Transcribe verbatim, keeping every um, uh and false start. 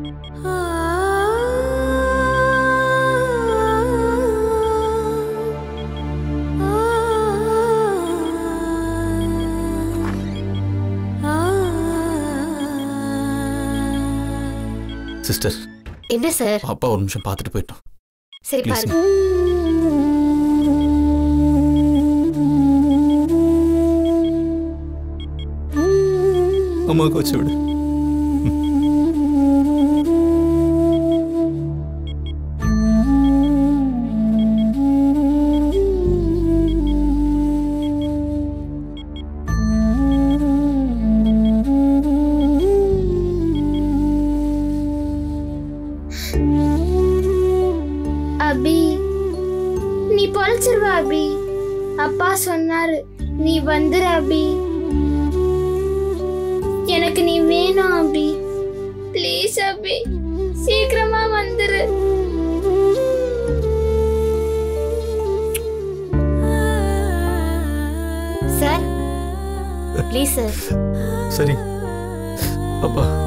Sister என்ன sir? அப்பா ஒரு நிமிஷம் பார்த்துட்டு போயிட்டோம். சரி பாருங்க. அம்மாவுக்கு வச்சு விடு. அபி, நீ பொழைச்சிருவ அபி. அப்பா சொன்னாரு நீ வந்துரு அபி. எனக்கு நீ வேணும் அபி. ப்ளீஸ் அபி, சீக்கிரமா வந்துரு. Sir please sir. சரி அப்பா.